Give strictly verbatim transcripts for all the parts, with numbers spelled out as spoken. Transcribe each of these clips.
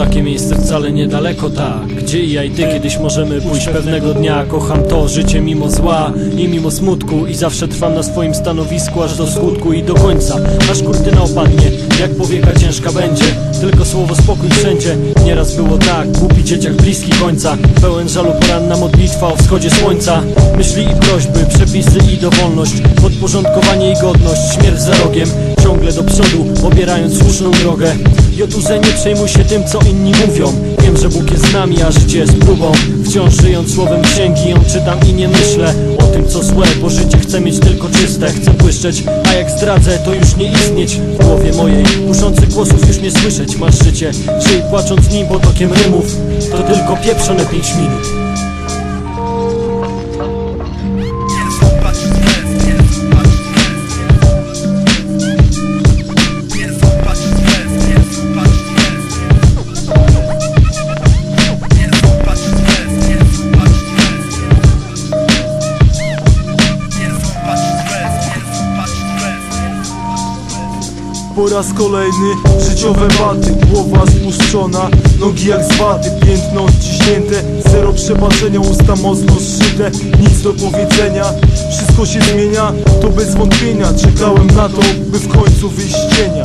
takie miejsce wcale niedaleko, tak, gdzie i ja i ty kiedyś możemy pójść pewnego dnia. Kocham to życie mimo zła i mimo smutku, i zawsze trwam na swoim stanowisku aż do skutku i do końca, aż kurtyna opadnie, jak powieka ciężka będzie. Tylko słowo spokój wszędzie. Nieraz było tak, głupi dzieciak bliski końca, pełen żalu poranna modlitwa o wschodzie słońca. Myśli i prośby, przepisy i dowolność, podporządkowanie i godność, śmierć za rogiem, ciągle do przodu, obierając słuszną drogę. Jotuze, nie przejmuj się tym, co inni mówią. Wiem, że Bóg jest z nami, a życie jest próbą. Wciąż żyjąc słowem księgi, ją czytam i nie myślę o tym, co złe, bo życie chcę mieć tylko czyste. Chcę błyszczeć, a jak zdradzę, to już nie istnieć w głowie mojej. Puszących głosów już nie słyszeć. Masz życie, żyj płacząc nim potokiem rymów. To tylko pieprzone pięć minut. Po raz kolejny życiowe baty, głowa spuszczona, nogi jak z waty, piętno odciśnięte, zero przebaczenia, usta mocno zszyte, nic do powiedzenia. Wszystko się zmienia, to bez wątpienia. Czekałem na to, by w końcu wyjść z cienia.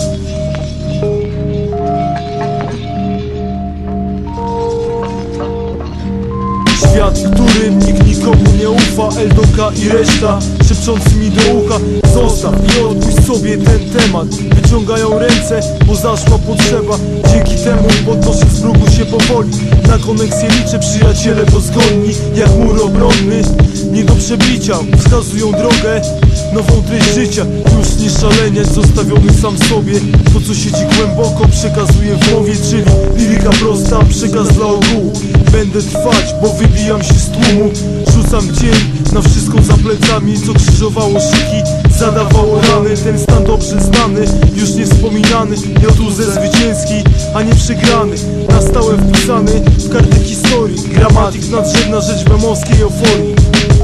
Świat, w którym nikt nikomu nie ufa, Eldoka i reszta szepcząc mi do ucha: zostaw i odpuść sobie ten temat. Wyciągają ręce, bo zaszła potrzeba. Dzięki temu podnoszę z bruku się powoli. Na koneksję liczę, przyjaciele to zgodni jak mur obronny, nie do przebicia, wskazują drogę, nową treść życia. Już nie szaleniec zostawiony sam sobie. To, co siedzi głęboko, przekazuję w mowie, czyli liryka prosta, przekaz dla ogółu. Będę trwać, bo wybijam się z tłumu. Rzucam cień na wszystko za plecami, co krzyżowało szyki, zadawało rany. Ten stan dobrze znany, już nie wspominany. Jotuze zwycięski, a nie przegrany, na stałe wpisany w kartę historii. Gramatik, nadrzędna rzecz w emowskiej euforii.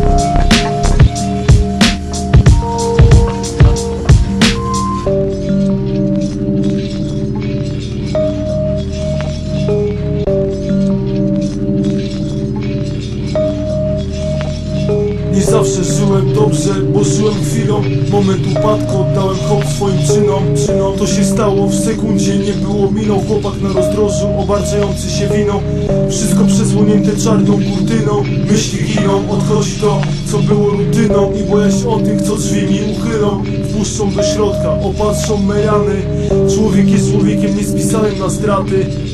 Nie zawsze żyłem dobrze, bo żyłem chwilą. Moment upadku, oddałem hołd swoim czynom. Czynom to się stało w sekundzie, nie było miną. Chłopak na rozdrożu, obarczający się winą. Wszystko przesłonięte czarną kurtyną. Myśli giną, odchodzi to, co było rutyną. I boję się o tych, co drzwi mi uchylą. Wpuszczą do środka, opatrzą me rany. Człowiek jest człowiekiem niespisanym na straty.